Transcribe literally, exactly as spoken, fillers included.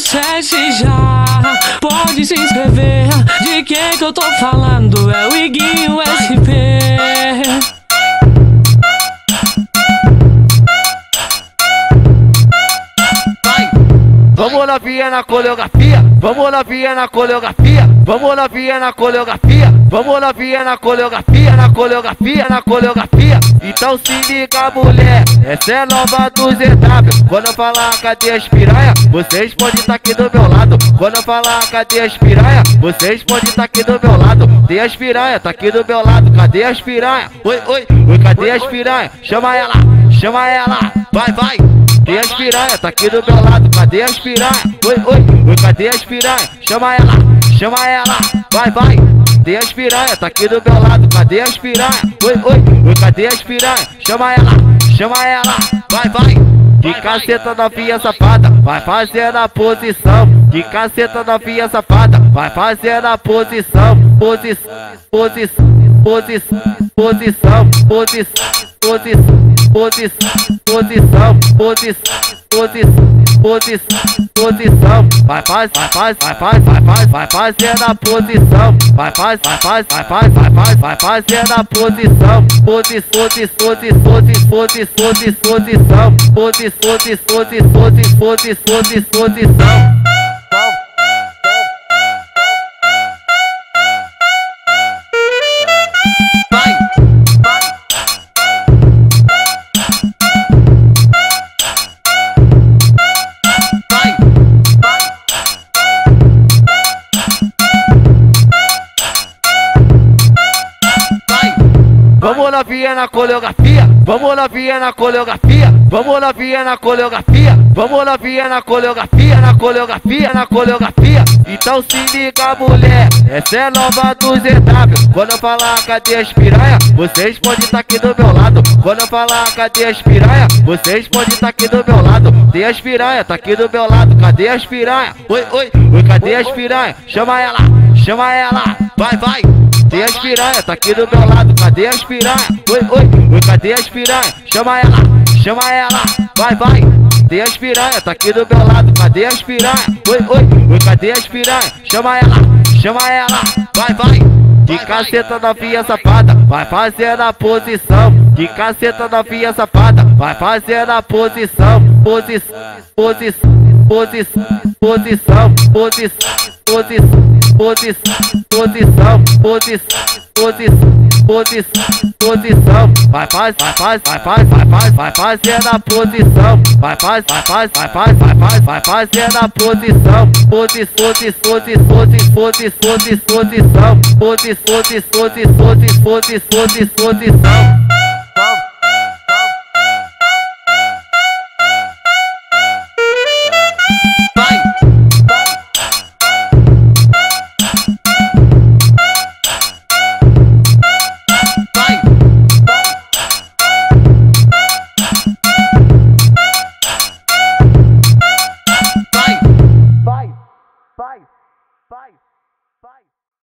sete já. Pode se inscrever. De quem que eu tô falando? É o Iguinho S P. Vamos novinha na coreografia, vamos novinha na coreografia, vamos novinha na coreografia, vamos novinha na coreografia, na coreografia, na coreografia. Então se liga, mulher, essa é nova do Z W. Quando eu falar cadê as piranha, vocês podem estar aqui do meu lado. Quando eu falar cadê as piranha, vocês podem estar aqui do meu lado. Tem as piranha, tá aqui do meu lado. Cadê as piranha? Oi, oi, oi, cadê as piranha? Chama ela, chama ela, vai, vai. Tem as piranha, tá aqui do meu lado, cadê as piranha? Oi, oi, oi, cadê as piranha? Chama ela, chama ela, vai, vai. Tem as piranha, tá aqui do meu lado, cadê as piranha? Oi, oi, oi, cadê as piranha? Chama ela, chama ela, vai, vai. De caceta novinha safada, vai fazer a posição. De caceta novinha safada, vai fazer a posição. Posição, posição, posição, posição, posição, posição. Posição, posição, posição, posição, posição, posição. Vai faz, vai faz, vai faz, vai faz, vai fazer na posição. Vai faz, vai faz, vai faz, vai faz, vai fazer na posição. Posição, posição, posição, posição, posição, posição, posição, posição, posição. Vamos novinha na coreografia, vamos novinha na coreografia, vamos novinha na coreografia, vamos novinha na coreografia, na coreografia, na coreografia. Então se liga, mulher, essa é nova do Z W. Quando eu falar cadê as piranha, vocês podem estar aqui do meu lado. Quando eu falar cadê as piranha, vocês podem estar aqui do meu lado. Tem as piranha, tá aqui do meu lado, cadê as piranha? Oi, oi, oi, cadê as piranha? Chama ela, chama ela, vai, vai. Tem as piranha, tá aqui do meu lado, cadê as piranha? Oi, oi, oi, cadê as piranha? Chama ela, chama ela, vai, vai. Tem as piranha, tá aqui do meu lado, cadê as piranha? Oi, oi, oi, cadê as piranha? Chama ela, chama ela, vai, vai. De caceta novinha safada, vai fazer a posição. De caceta novinha safada, vai fazer a posição. Posição, posição, posição, posição, posição, posição. Posição, posição, posição, posição, posição, posição. Vai faz, vai faz, vai faz, vai faz, vai fazer na posição. Vai faz, vai faz, vai faz, vai faz, vai fazer na posição. Posição, posição, posição, posição, posição, posição, posição, posição, posição.